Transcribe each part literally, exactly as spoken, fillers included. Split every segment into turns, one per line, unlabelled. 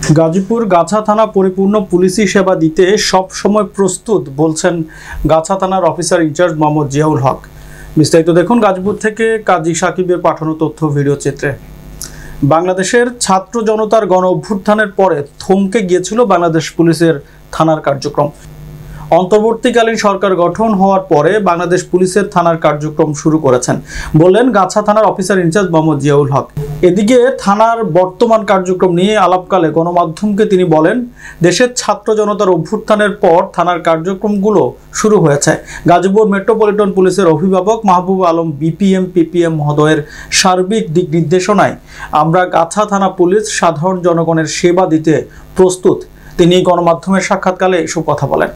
গাজীপুর গাছা থানা পরিপূর্ণ পুলিশি সেবা দিতে সব সময় প্রস্তুত বলছেন গাছা থানার অফিসার ইনচার্জ মোহাম্মদ জিয়াউল হক। বিস্তারিত দেখুন গাজীপুর থেকে কাজী সাকিবের পাঠানো তথ্য ভিডিও চিত্রে। বাংলাদেশের ছাত্র জনতার গণ অভ্যুত্থানের পরে থমকে গিয়েছিল বাংলাদেশ পুলিশের থানার কার্যক্রম। অন্তর্বর্তীকালীন সরকার গঠন হওয়ার পরে বাংলাদেশ পুলিশের থানার কার্যক্রম শুরু করেছেন বললেন গাছা থানার অফিসার ইনচার্জ মোহাম্মদ জিয়াউল হক। এদিকে থানার বর্তমান কার্যক্রম নিয়ে আলাপকালে গণমাধ্যমকে তিনি বলেন, দেশের ছাত্র জনতার অভ্যুত্থানের পর থানার কার্যক্রমগুলো শুরু হয়েছে। গাজীপুর মেট্রোপলিটন পুলিশের অভিভাবক মাহবুব আলম বিপিএম পিপিএম মহোদয়ের সার্বিক দিক নির্দেশনায় আমরা গাছা থানা পুলিশ সাধারণ জনগণের সেবা দিতে প্রস্তুত। তিনি গণমাধ্যমের সাক্ষাৎকালে এসব কথা বলেন।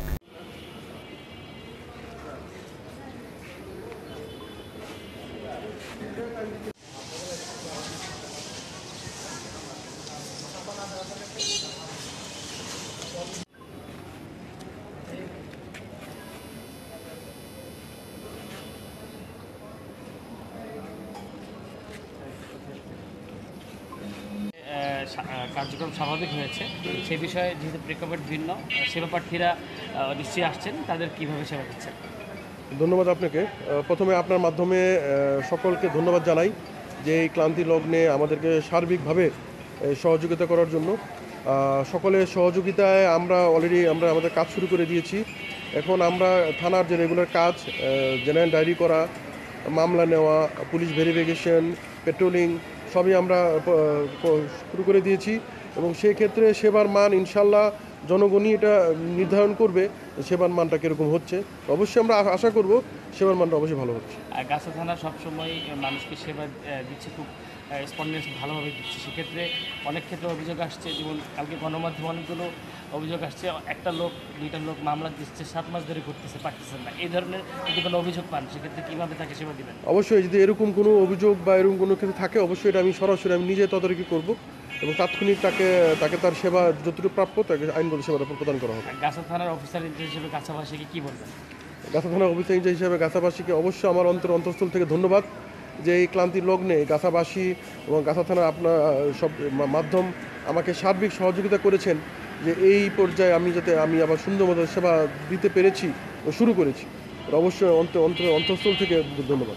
কার্যক্রম স্বাভাবিক হয়েছে সে বিষয়ে যেহেতু প্রেক্ষাপট ভিন্ন, সেবা প্রার্থীরা নিশ্চয়ই আসছেন, তাদের কিভাবে সেবা দিচ্ছেন?
ধন্যবাদ আপনাকে। প্রথমে আপনার মাধ্যমে সকলকে ধন্যবাদ জানাই যে এই ক্লান্তি লগ্নে আমাদেরকে সার্বিকভাবে সহযোগিতা করার জন্য। সকলের সহযোগিতায় আমরা অলরেডি আমরা আমাদের কাজ শুরু করে দিয়েছি। এখন আমরা থানার যে রেগুলার কাজ, জেনারেল ডায়েরি করা, মামলা নেওয়া, পুলিশ ভেরিফিকেশন, পেট্রোলিং সবই আমরা শুরু করে দিয়েছি এবং সেই ক্ষেত্রে সেবার মান ইনশাল্লাহ জনগণই এটা নির্ধারণ করবে সেবার মানটা কীরকম হচ্ছে। অবশ্যই আমরা আশা করব সেবার মানটা অবশ্যই ভালো হচ্ছে।
গাছা থানা সবসময় মানুষকে সেবা দিচ্ছে, খুব রেসপন্ডেন্স ভালোভাবে দিচ্ছে। সেক্ষেত্রে অনেক ক্ষেত্রে অভিযোগ আসছে, যেমন কালকে গণমাধ্যমে অনেকগুলো অভিযোগ আসছে, একটা লোক দুইটা লোক মামলা দিচ্ছে, সাত মাস ধরে করতেছে পারতেছেন না। এই ধরনের যদি কোনো অভিযোগ পান সেক্ষেত্রে কীভাবে তাকে সেবা দেবেন?
অবশ্যই যদি এরকম কোনো অভিযোগ বা এরকম কোনো ক্ষেত্রে থাকে অবশ্যই এটা আমি সরাসরি আমি নিজে তদারকি করব এবং তাৎক্ষণিক তাকে তাকে তার সেবা যতটুকু প্রাপ্য তাকে আইনগত সেবাটা প্রদান করা হবে।
গাছা থানার অফিসার ইনচার্জ হিসেবে গাছাবাসীকে কী বলবেন?
গাছা থানার অফিসার ইনচার্জ হিসেবে গাছাবাসীকে অবশ্যই আমার অন্তর অন্তঃস্থল থেকে ধন্যবাদ যে এই ক্লান্তির লগ্নে গাছাবাসী এবং গাছা থানার আপনার সব মাধ্যম আমাকে সার্বিক সহযোগিতা করেছেন যে এই পর্যায়ে আমি যাতে আমি আবার সুন্দর মতো সেবা দিতে পেরেছি ও শুরু করেছি। অবশ্যই অন্তর অন্তর অন্তঃস্থল থেকে ধন্যবাদ।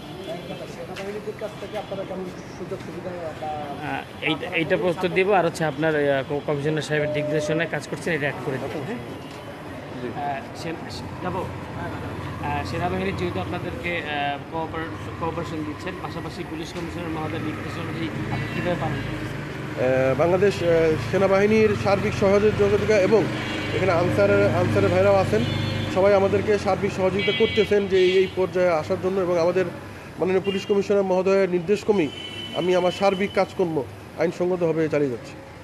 এইটা এইটা প্রস্তুত দিব, আর হচ্ছে আপনার কমিশনার সাহেবের দিক নির্দেশনায় কাজ করছেন, এটা অ্যাড করে দেবো। হ্যাঁ, যাবো। সেনাবাহিনী যেহেতু আপনাদেরকে কোঅপারেশন দিচ্ছেন, পাশাপাশি পুলিশ কমিশনার মহোদয়ের নির্দেশনা অনুযায়ী আপনি কীভাবে পালন করছেন?
বাংলাদেশ সেনাবাহিনীর সার্বিক সহযোগিতা এবং এখানে আনসারের আনসারের ভাইরাও আছেন, সবাই আমাদেরকে সার্বিক সহযোগিতা করতেছেন যে এই পর্যায়ে আসার জন্য এবং আমাদের মাননীয় পুলিশ কমিশনার মহোদয়ের নির্দেশক্রমেই আমি আমার সার্বিক কাজকর্ম আইনসঙ্গতভাবে চালিয়ে যাচ্ছি।